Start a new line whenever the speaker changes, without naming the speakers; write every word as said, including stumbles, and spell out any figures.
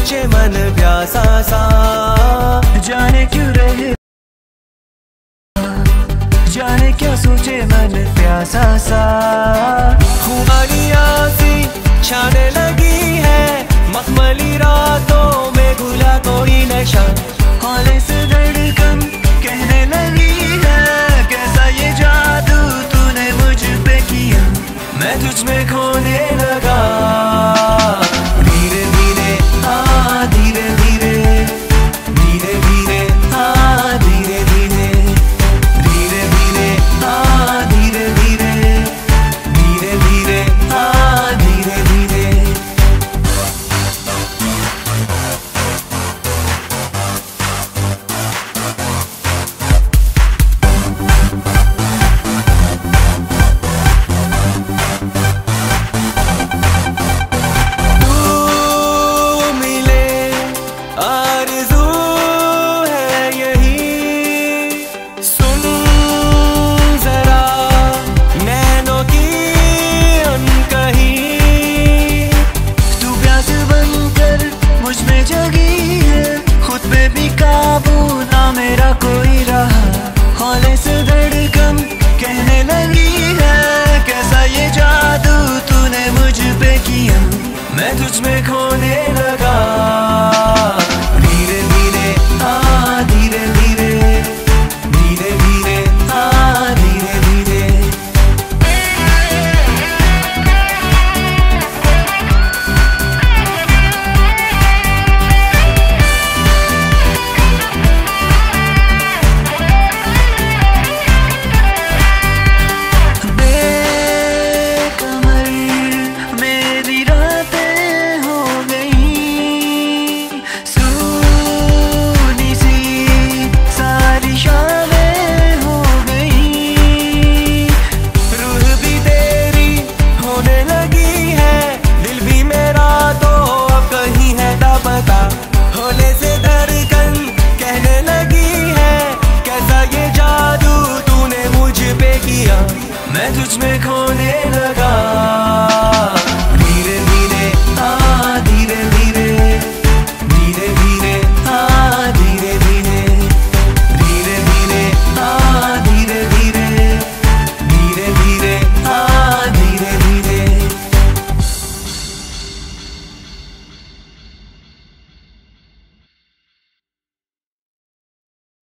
सोचे मन प्यासा सा,
जाने क्यों रहे, जाने क्या सोचे मन प्यासा सा।
खुमारियाँ सी छाने लगी है, मखमली रातों में घुला कोई नशा।
हौले से धड़कन कहने लगी है, कैसा ये जादू तूने मुझ पे किया,
मैं तुझ में खोने लगा।
धीरे धीरे हाँ धीरे धीरे, धीरे धीरे हाँ धीरे धीरे, धीरे धीरे हाँ धीरे धीरे, धीरे धीरे हाँ धीरे धीरे। मेरा कोई रहा, हौले से धड़कन कहने लगी है, कैसा ये जादू तूने मुझ पे किया,
मैं तुझ में खो